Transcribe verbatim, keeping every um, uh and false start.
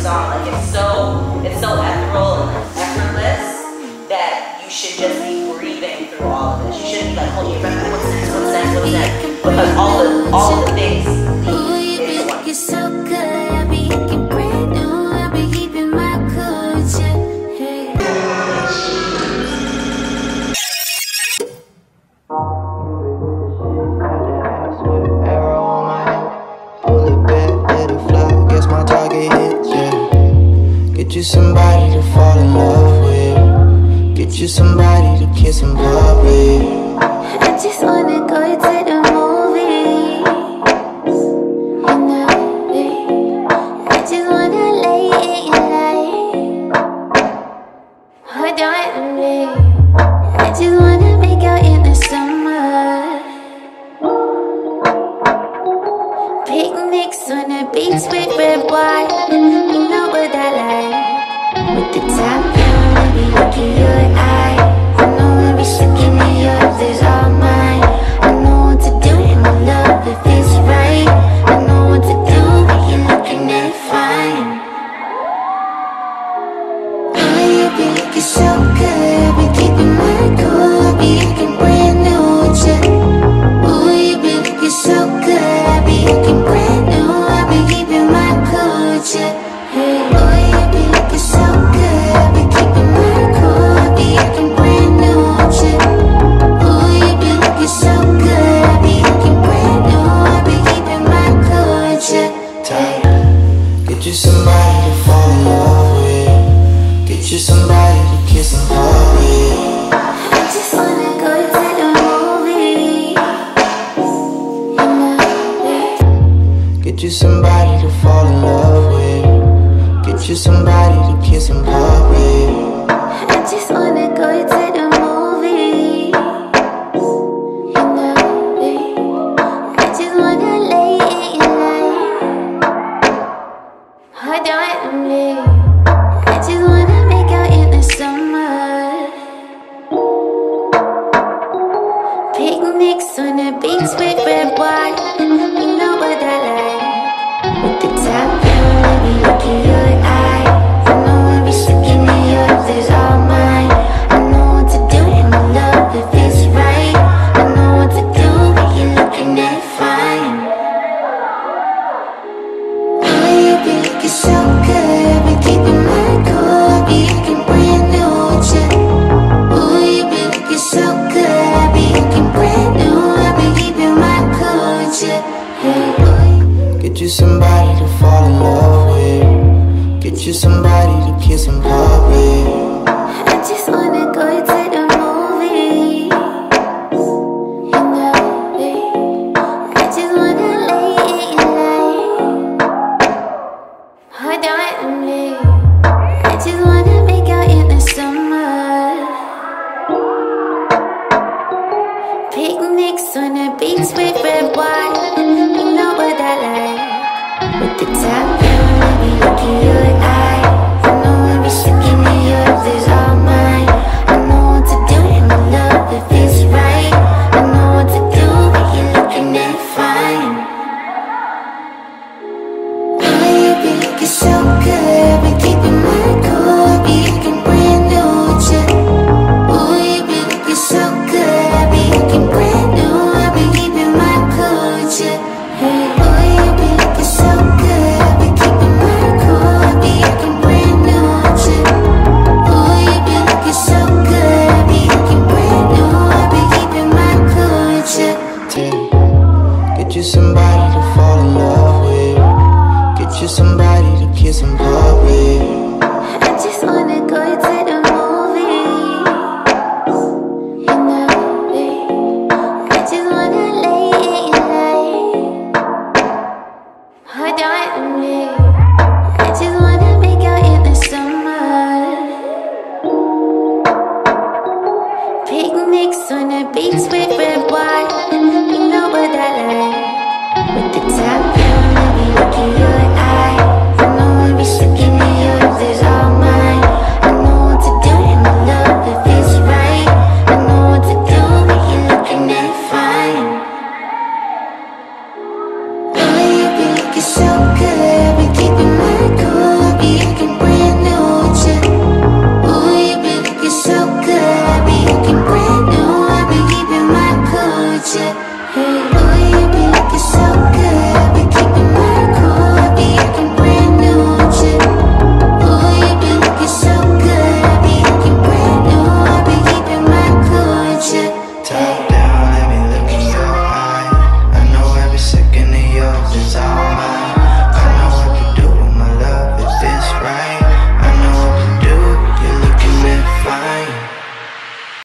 song. Like it's so, it's so ethereal and effortless that you should just be breathing through all of this. You shouldn't be like holding your breath. Like, what's next? What's next? What's next? Because all the all of the things lead into one. You're so good. I be looking brand new. I be keeping my cool. Hey. Get you somebody to fall in love with. Get you somebody to kiss in public. I just wanna go to the movies. You know, babe. I just wanna lay in your light. Hold on to me. I just wanna make out in the summer. Picnics on the beach with red wine. You know what I like. With the top down, let me look in your eye. I know every second of yours is all mine. I know what to do with my love if it's right. I know what to do when you're looking at fine. Oh, you be looking so good. I be keeping my cool. I be looking brand new with you. Oh, you be looking so good. I be looking brand new. I be keeping my cool with you. Hey, oh, you be looking so good. I be keeping my cool. I be looking brand new with you. Oh, you be looking so good. I be looking brand new. I be keeping my cool with you. Hey. Get you somebody to fall in love with. Get you somebody to kiss in public. I just wanna go to the movies. You know, babe. Get you somebody to fall in love with. Get you somebody to kiss in public. I just wanna go to the movies. You know, babe. I just wanna lay in your light. Hold on to me. I just wanna make out in the summer. Picnics on the beach with red wine. You know what I like. With the top down, let me look in your eye. I know every second of yours is all mine. I know what to do with my love if it's right. I know what to do when you're looking at fine. Oh, you be looking so good. I be keeping my cool. I be looking brand new with you. Oh, you be looking so good. I be looking brand new. I be keeping my cool with you. Hey, boy. Get you somebody to fall in love with. Get you somebody to kiss in public. I just wanna go to the movies. You know, babe. I just wanna lay in your light. Hold on to me.